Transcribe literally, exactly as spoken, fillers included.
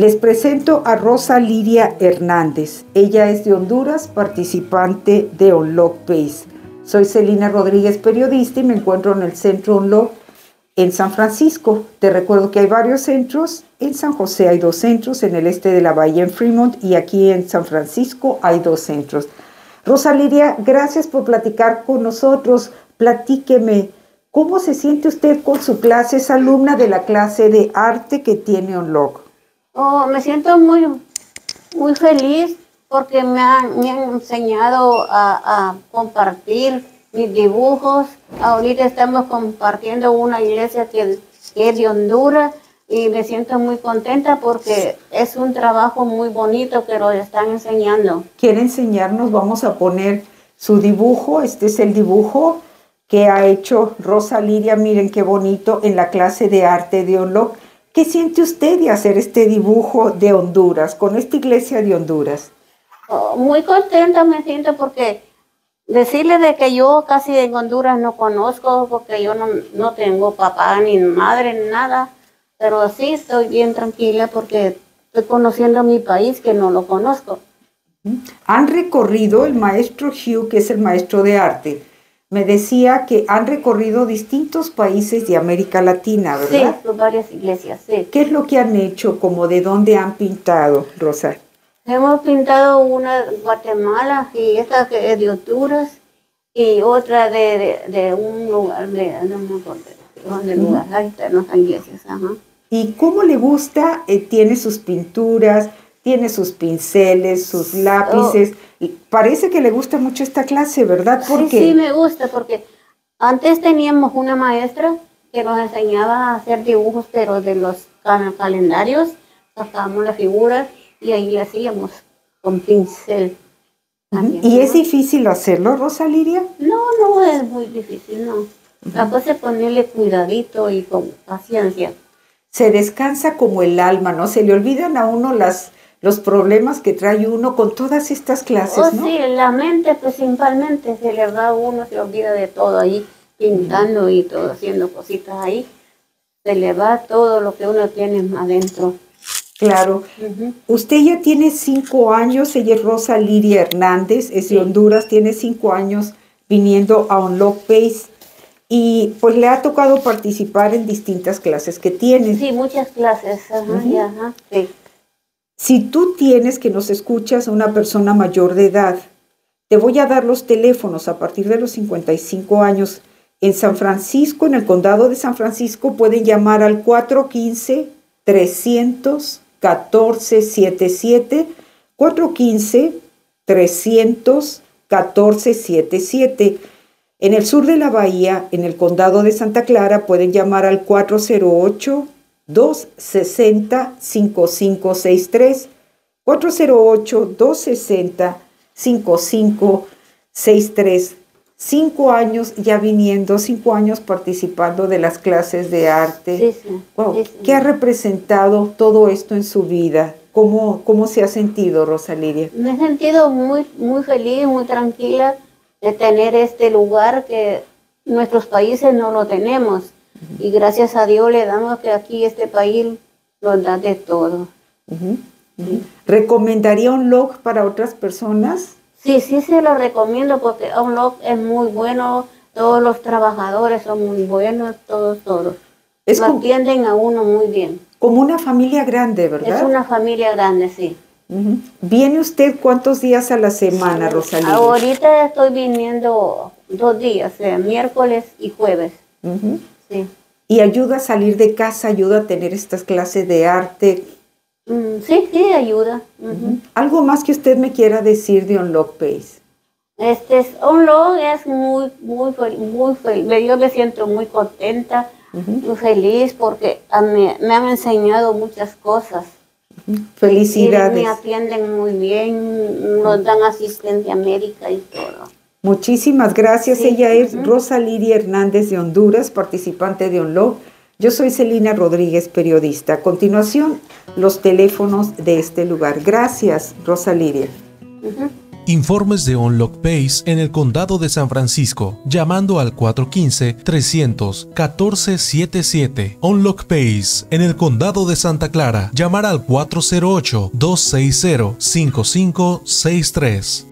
Les presento a Rosa Lidia Hernández. Ella es de Honduras, participante de Unlock Pace. Soy Celina Rodríguez, periodista, y me encuentro en el Centro Unlock en San Francisco. Te recuerdo que hay varios centros. En San José hay dos centros, en el este de la bahía en Fremont, y aquí en San Francisco hay dos centros. Rosa Lidia, gracias por platicar con nosotros. Platíqueme, ¿cómo se siente usted con su clase? Es alumna de la clase de arte que tiene Unlock. Oh, me siento muy, muy feliz porque me han, me han enseñado a, a compartir mis dibujos. Ahorita estamos compartiendo una iglesia que, que es de Honduras y me siento muy contenta porque es un trabajo muy bonito que nos están enseñando. ¿Quiere enseñarnos? Vamos a poner su dibujo. Este es el dibujo que ha hecho Rosa Lidia. Miren qué bonito, en la clase de arte de Unlock. ¿Qué siente usted de hacer este dibujo de Honduras, con esta iglesia de Honduras? Oh, muy contenta me siento porque decirle de que yo casi en Honduras no conozco, porque yo no, no tengo papá ni madre ni nada, pero sí estoy bien tranquila porque estoy conociendo mi país que no lo conozco. Han recorrido, el maestro Hugh, que es el maestro de arte, me decía que han recorrido distintos países de América Latina, ¿verdad? Sí, varias iglesias, sí. ¿Qué es lo que han hecho? ¿Como de dónde han pintado, Rosa? Hemos pintado una de Guatemala y esta que es de Honduras y otra de, de, de un lugar, de, no me acuerdo de dónde uh-huh. lugar, ahí están las iglesias. Ajá. ¿Y cómo le gusta? Eh, tiene sus pinturas, tiene sus pinceles, sus lápices. Oh. Parece que le gusta mucho esta clase, ¿verdad? ¿Por sí, qué? Sí, me gusta porque antes teníamos una maestra que nos enseñaba a hacer dibujos, pero de los calendarios, sacábamos las figuras y ahí le hacíamos con pincel. Uh-huh. ¿Y es difícil hacerlo, Rosa Lidia? No, no es muy difícil, no. Uh-huh. La cosa es ponerle cuidadito y con paciencia. Se descansa como el alma, ¿no? Se le olvidan a uno las... los problemas que trae uno con todas estas clases, oh, ¿no? Sí, la mente principalmente se le va a uno, se olvida de todo ahí, pintando uh-huh. y todo, haciendo cositas ahí. Se le va todo lo que uno tiene adentro. Claro. Uh-huh. Usted ya tiene cinco años, ella es Rosa Lidia Hernández, es de sí. Honduras, tiene cinco años viniendo a Unlock Pace y pues le ha tocado participar en distintas clases que tiene. Sí, muchas clases, ajá, uh-huh. y ajá, sí. Si tú tienes, que nos escuchas, a una persona mayor de edad, te voy a dar los teléfonos a partir de los cincuenta y cinco años. En San Francisco, en el condado de San Francisco, pueden llamar al cuatro uno cinco, tres uno cuatro, setenta y siete, cuatro uno cinco, tres uno cuatro, setenta y siete. En el sur de la bahía, en el condado de Santa Clara, pueden llamar al cuatro cero ocho, dos seis cero, cinco cinco seis tres, cuatro cero ocho, dos seis cero, cinco cinco seis tres. Cinco años ya viniendo, cinco años participando de las clases de arte. Sí, sí, wow. sí, sí. ¿Qué ha representado todo esto en su vida? ¿Cómo, cómo se ha sentido, Rosa Lidia? Me he sentido muy, muy feliz, muy tranquila de tener este lugar que nuestros países no lo tenemos. Uh-huh. Y gracias a Dios le damos que aquí este país nos da de todo. Uh-huh. Uh-huh. Sí. ¿Recomendaría Unlock para otras personas? Sí, sí se lo recomiendo porque Unlock es muy bueno, todos los trabajadores son muy buenos, todos, todos. Es lo como, atienden a uno muy bien. Como una familia grande, ¿verdad? Es una familia grande, sí. Uh-huh. ¿Viene usted cuántos días a la semana, Rosa Lidia? Ahorita estoy viniendo dos días, eh, miércoles y jueves. Uh-huh. Sí. ¿Y ayuda a salir de casa, ayuda a tener estas clases de arte? Mm, sí, sí, ayuda. Uh-huh. Uh-huh. ¿Algo más que usted me quiera decir de Unlock Pace? Este, Unlock es muy, muy, muy feliz. Yo me siento muy contenta, uh-huh. muy feliz porque a mí, me han enseñado muchas cosas. Uh-huh. Felicidades. Y me atienden muy bien, nos dan asistencia médica y todo. Muchísimas gracias. Sí. Ella es uh-huh. Rosa Lidia Hernández de Honduras, participante de Unlock. Yo soy Celina Rodríguez, periodista. A continuación, los teléfonos de este lugar. Gracias, Rosa Lidia. Uh-huh. Informes de Unlock Pace en el Condado de San Francisco, llamando al cuatro uno cinco, tres cero cero, uno cuatro siete siete. Unlock Pace en el Condado de Santa Clara, llamar al cuatro cero ocho, dos seis cero, cinco cinco seis tres.